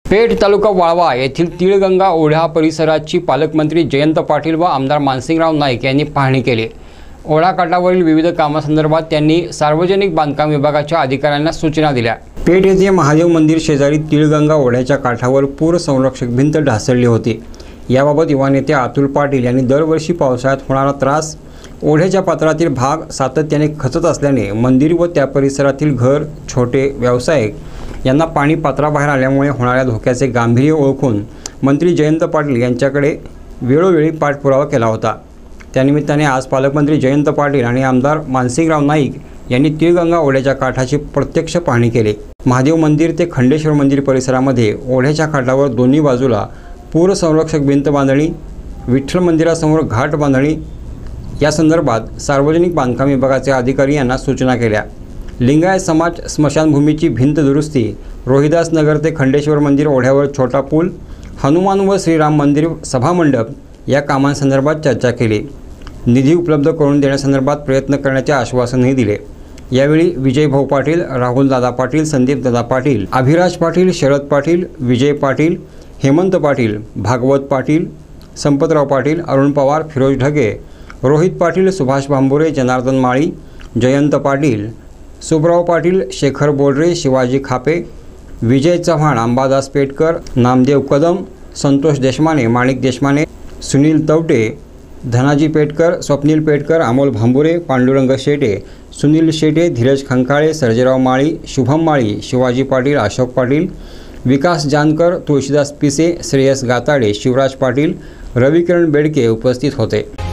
पेठ तालुका वाळवा येथील तिळगंगा ओढा परिसराची पालकमंत्री जयंत पाटील व आमदार मानसिंगराव नाईक यांनी पाहणी केली। ओढाकाठावरील विविध कामांसंदर्भात त्यांनी सार्वजनिक बांधकाम विभागाच्या अधिकाऱ्यांना सूचना दिल्या। पेठ येथे महादेव मंदिर शेजारी तिळगंगा ओढ्याच्या काठावर पूर संरक्षक भिंत ढासळली होती। याबाबत युवा नेते अतुल पाटील यांनी दरवर्षी पावसाळ्यात होणारा त्रास, ओढ्याच्या पात्रातील भाग सातत्याने खचत असल्याने मंदिर व त्या परिसरातील घर, छोटे व्यावसायिक यांना पाणी पात्राबाहेर आल्यामुळे होणाऱ्या धोक्याचे गांभीर्य ओळखून मंत्री जयंत पाटील यांच्याकडे वेळोवेळी पाठपुरावा केला होता। त्यानिमित्ताने आज पालकमंत्री जयंत पाटील आणि आमदार मानसिंगराव नाईक यांनी तिळगंगा ओढ्याच्या काठाची प्रत्यक्ष पाहणी केली। महादेव मंदिर ते खंडेश्वर मंदिर परिसरामध्ये ओढ्याच्या काठावर दोन्ही बाजूला पूर संरक्षक भिंत बांधणी, विठ्ठल मंदिरासमोर घाट बांधणी या संदर्भात सार्वजनिक बांधकाम विभागाचे अधिकारी यांना सूचना केल्या। लिंगायत समाज स्मशानभूमीची भिंत दुरुस्ती, रोहिदास नगर ते खंडेश्वर मंदिर ओढ्यावर छोटा पूल, हनुमान व श्रीराम मंदिर सभामंडप या कामांसंदर्भात चर्चा केली। निधी उपलब्ध करून देण्यासंदर्भात प्रयत्न करण्याचे आश्वासनही दिले। यावेळी विजय भाऊ पाटील, राहुल दादा पाटील, संदीप दादा पाटील, अभिराज पाटील, शरद पाटील, विजय पाटील, हेमंत पाटील, भागवत पाटील, संपतराव पाटील, अरुण पवार, फिरोज ढगे, रोहित पाटील, सुभाष भांबुरे, जनार्दन माळी, जयंत पाटील, सुब्राव पाटील, शेखर बोडरे, शिवाजी खापे, विजय चव्हाण, अंबादास पेटकर, नामदेव कदम, संतोष देशमाने, माणिक देशमाने, सुनील तवटे, धनाजी पेटकर, स्वप्नील पेटकर, अमोल भांबुरे, पांडुरंग शेटे, सुनील शेटे, धीरज खंकाळे, सर्जेराव माळी, शुभम माळी, शिवाजी पाटील, अशोक पाटील, विकास जानकर, तुळशीदास पिसे, श्रेयस गाताडे, शिवराज पाटील, रविकिरण बेडके उपस्थित होते।